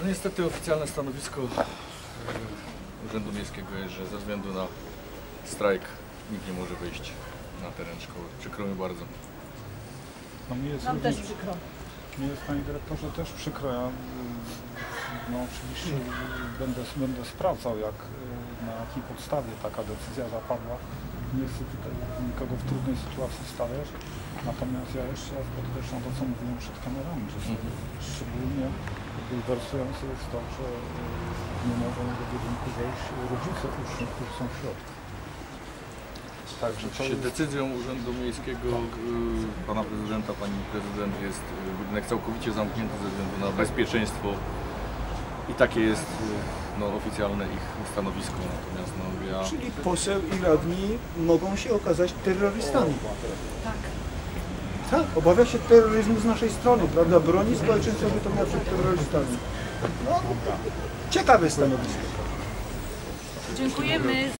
No niestety oficjalne stanowisko Urzędu Miejskiego jest, że ze względu na strajk nikt nie może wyjść na teren szkoły. Przykro mi bardzo. No mi jest Nam też przykro. Mi jest, panie dyrektorze, też przykro. Ja no, oczywiście będę sprawdzał, na jakiej podstawie taka decyzja zapadła. Nie chcę tutaj nikogo w trudnej sytuacji stawiać. Natomiast ja jeszcze raz podkreślam to, co mówiłem przed kamerami, że szczególnie bulwersujące jest to, że nie mogą do budynku wejść rodzice uczniów, którzy są w środku. Także to jest... Decyzją Urzędu Miejskiego, pana prezydenta, pani prezydent, jest budynek całkowicie zamknięty ze względu na bezpieczeństwo i takie jest oficjalne ich stanowisko. Natomiast Czyli poseł i radni mogą się okazać terrorystami. Tak. Tak, obawia się terroryzmu z naszej strony, prawda? Broni społeczeństwa bytomia przed terrorystami. No, ciekawe stanowisko. Dziękujemy.